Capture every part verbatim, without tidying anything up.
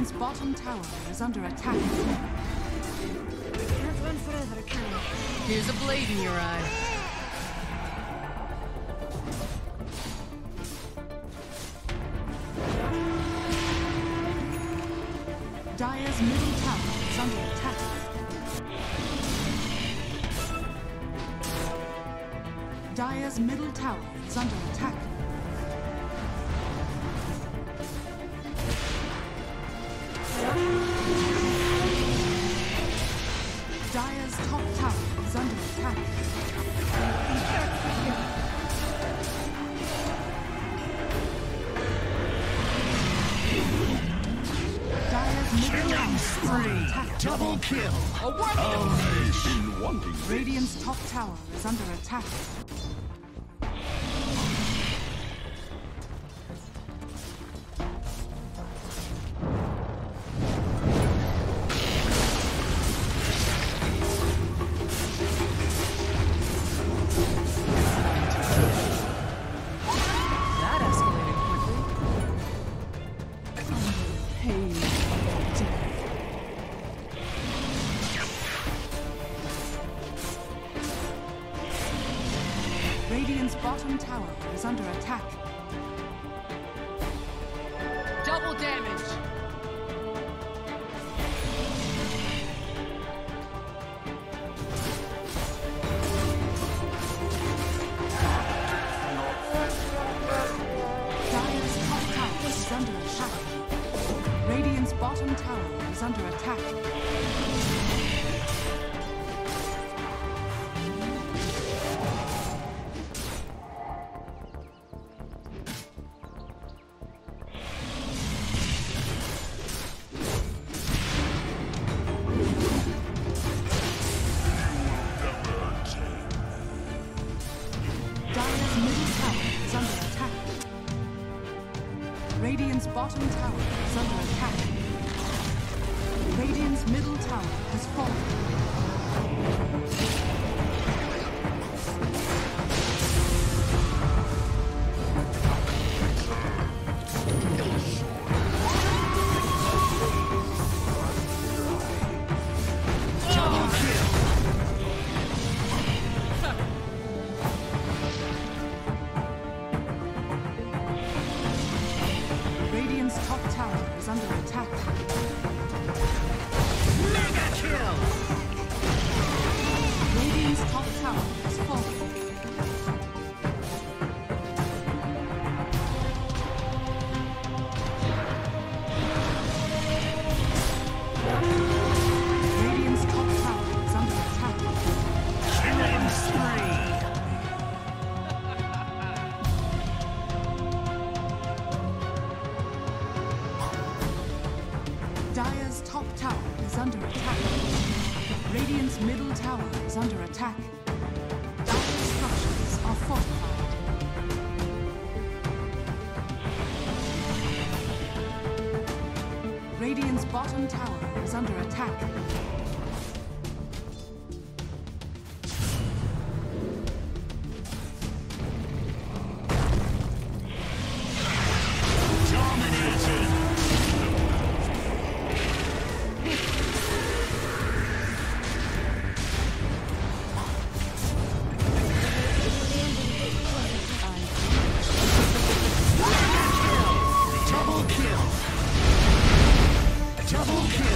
Radiant's bottom tower is under attack. Can't run forever, can I? Here's a blade in your eye. Dire's middle tower is under attack. Dire's middle tower is under attack. Dire's top tower is under attack. Dire's middle tower is under attack. Double kill. A wonder! Radiant's top tower is under attack. That escalated quickly. Pain. Radiant's bottom tower is under attack. Double damage! Dire's top tower is under attack. Radiant's bottom tower is under attack. Dire's middle tower is under attack. Radiant's bottom tower is under attack. Radiant's middle tower has fallen. Radiant's top tower is under attack. Mega kill. Radiant's top tower has fallen. Radiant's top tower is under attack. Killing spree. Dire's top tower is under attack. Radiant's middle tower is under attack. Dire's structures are fortified. Radiant's bottom tower is under attack. Dominated. Double kill. Double kill.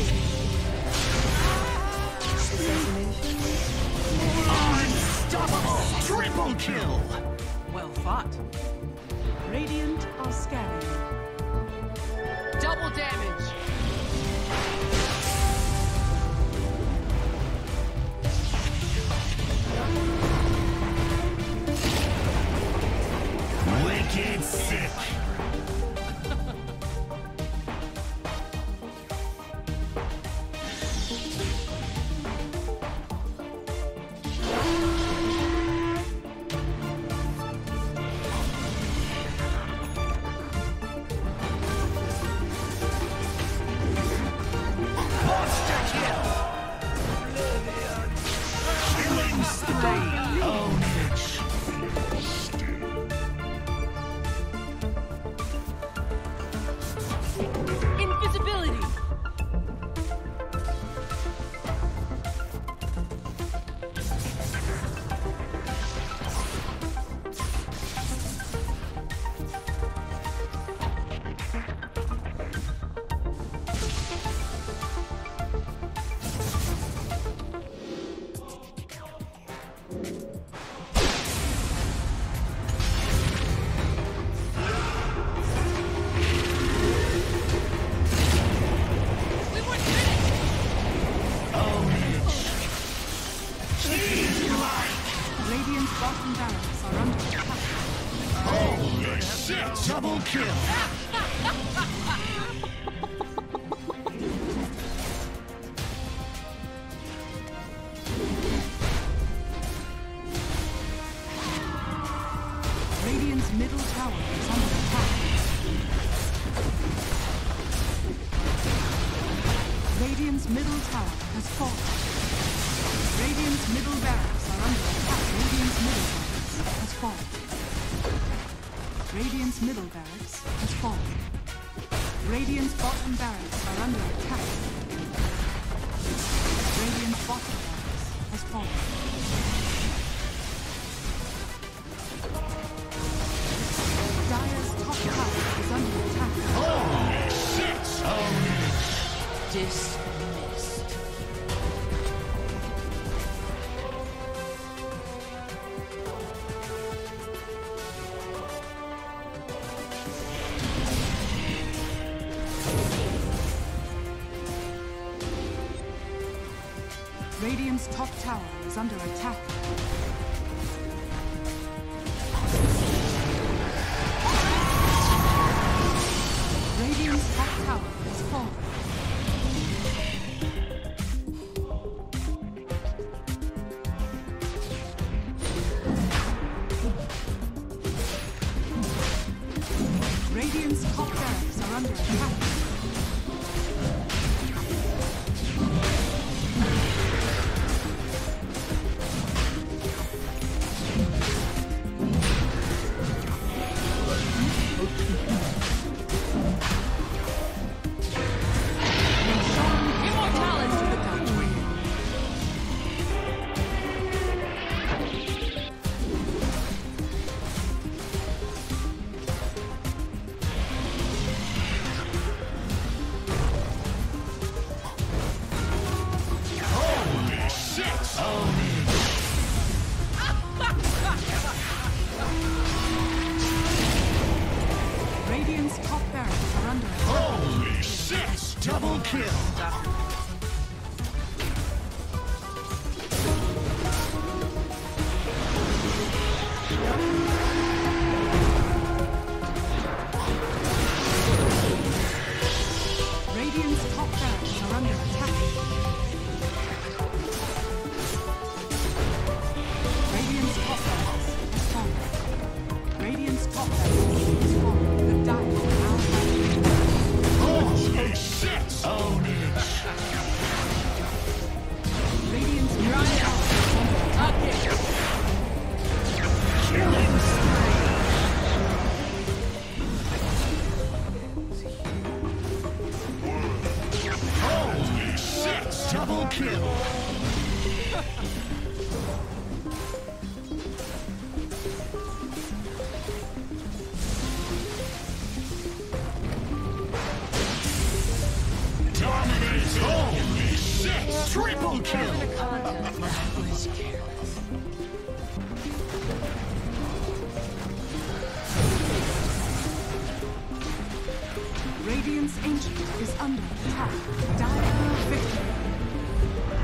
Unstoppable. Triple kill. Well fought. Radiant are scanning. Double damage! Wicked sick. Monster kill. Killing spree. Ownage. Double kill. Radiant's middle tower is under attack. Radiant's middle tower has fallen. Radiant's middle barracks are under attack. Radiant's middle barracks has fallen. Radiant's middle barracks has fallen. Radiant's bottom barracks are under attack. Radiant's bottom barracks has fallen. Dire's top tower is under attack. Holy shit! Dismissed. Radiant's top tower is under attack. Radiant's top tower has fallen. Radiant's top barracks are under attack. Radiant's top barracks are under attack. Holy shit! Double kill. Radiant's top barracks are under attack. Radiant's top barracks is fallen. Radiant's top barracks is fallen. The Dire now have Holy shit! Own it. Radiant's middle tower is under attack. Killing spree. Holy shit! Double kill. Dominate. Holy shit! Triple kill. Radiant's ancient is under attack. Dire victory.